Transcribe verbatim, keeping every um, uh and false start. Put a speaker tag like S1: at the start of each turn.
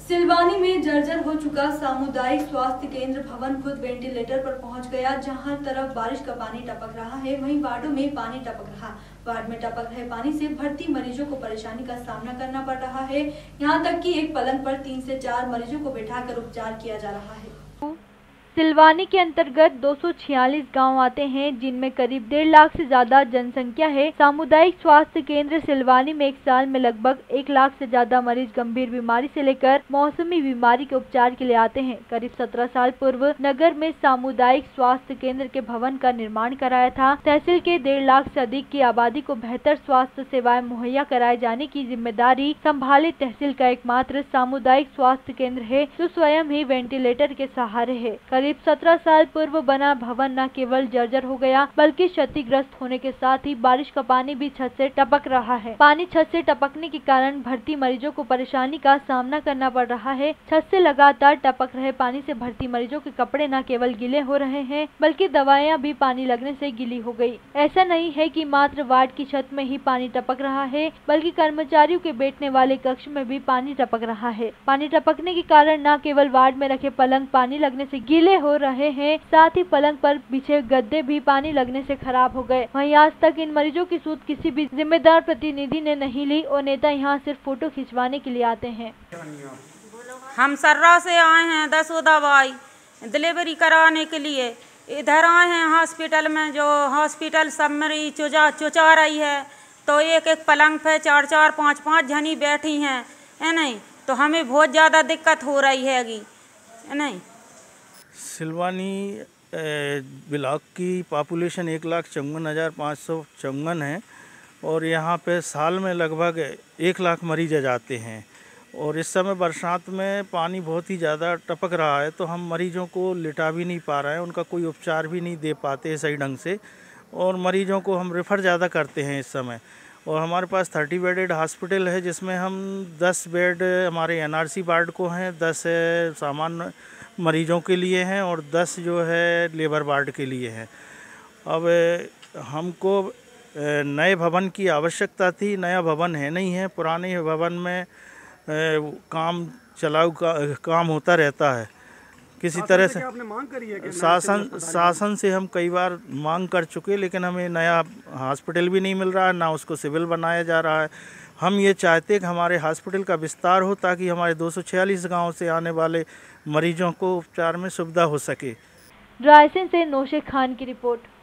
S1: सिलवानी में जर्जर हो चुका सामुदायिक स्वास्थ्य केंद्र भवन खुद वेंटिलेटर पर पहुंच गया। जहां तरफ बारिश का पानी टपक रहा है, वहीं वार्डों में पानी टपक रहा। वार्ड में टपक रहे पानी से भर्ती मरीजों को परेशानी का सामना करना पड़ रहा है। यहां तक कि एक पलंग पर तीन से चार मरीजों को बिठाकर उपचार किया जा रहा है।
S2: सिलवानी के अंतर्गत दो सौ छियालीस गाँव आते हैं, जिनमें करीब डेढ़ लाख से ज्यादा जनसंख्या है। सामुदायिक स्वास्थ्य केंद्र सिलवानी में एक साल में लगभग एक लाख से ज्यादा मरीज गंभीर बीमारी से लेकर मौसमी बीमारी के उपचार के लिए आते हैं। करीब सत्रह साल पूर्व नगर में सामुदायिक स्वास्थ्य केंद्र के भवन का निर्माण कराया था। तहसील के डेढ़ लाख से अधिक की आबादी को बेहतर स्वास्थ्य सेवाएं मुहैया कराए जाने की जिम्मेदारी संभाले तहसील का एकमात्र सामुदायिक स्वास्थ्य केंद्र है, जो स्वयं ही वेंटिलेटर के सहारे है। करीब सत्रह साल पूर्व बना भवन न केवल जर्जर हो गया, बल्कि क्षतिग्रस्त होने के साथ ही बारिश का पानी भी छत से टपक रहा है। पानी छत से टपकने के कारण भर्ती मरीजों को परेशानी का सामना करना पड़ रहा है। छत से लगातार टपक रहे पानी से भर्ती मरीजों के कपड़े न केवल गीले हो रहे हैं, बल्कि दवाइयाँ भी पानी लगने से गीली हो गयी। ऐसा नहीं है कि मात्र वार्ड की छत में ही पानी टपक रहा है, बल्कि कर्मचारियों के बैठने वाले कक्ष में भी पानी टपक रहा है। पानी टपकने के कारण न केवल वार्ड में रखे पलंग पानी लगने से गीले हो रहे हैं, साथ ही पलंग पर बिछे गद्दे भी पानी लगने से खराब हो गए। वहीं आज तक इन मरीजों की सूद किसी भी जिम्मेदार प्रतिनिधि ने नहीं ली और नेता यहां सिर्फ फोटो खिंचवाने के लिए आते हैं।
S3: हम सर्रा से आए हैं दसों दवाई डिलीवरी कराने के लिए। इधर आए हैं हॉस्पिटल में, जो हॉस्पिटल सब मरीज चुचा चुचा रही है, तो एक एक पलंग पे चार चार पाँच पाँच जनी बैठी हैं, है नहीं, तो हमें बहुत ज़्यादा दिक्कत हो रही हैगी, है नहीं।
S4: सिलवानी ब्लॉक की पॉपुलेशन एक लाख चौवन हज़ार पाँच सौ चौवन है और यहाँ पे साल में लगभग एक लाख मरीज जाते हैं। और इस समय बरसात में पानी बहुत ही ज़्यादा टपक रहा है, तो हम मरीजों को लिटा भी नहीं पा रहे हैं, उनका कोई उपचार भी नहीं दे पाते हैं सही ढंग से, और मरीजों को हम रेफ़र ज़्यादा करते हैं इस समय। और हमारे पास थर्टी बेडेड हॉस्पिटल है, जिसमें हम दस बेड हमारे एनआरसी वार्ड को हैं, दस सामान्य मरीजों के लिए हैं और दस जो है लेबर वार्ड के लिए हैं। अब हमको नए भवन की आवश्यकता थी, नया भवन है नहीं है, पुराने भवन में काम चलाऊ का काम होता रहता है। किसी तरह से
S5: आपने मांग करी है कि
S4: शासन शासन से हम कई बार मांग कर चुके, लेकिन हमें नया हॉस्पिटल भी नहीं मिल रहा है, ना उसको सिविल बनाया जा रहा है। हम ये चाहते हैं कि हमारे हॉस्पिटल का विस्तार हो, ताकि हमारे दो सौ छियालीस गाँव से आने वाले मरीजों को उपचार में सुविधा हो सके।
S2: रायसेन से नौशे खान की रिपोर्ट।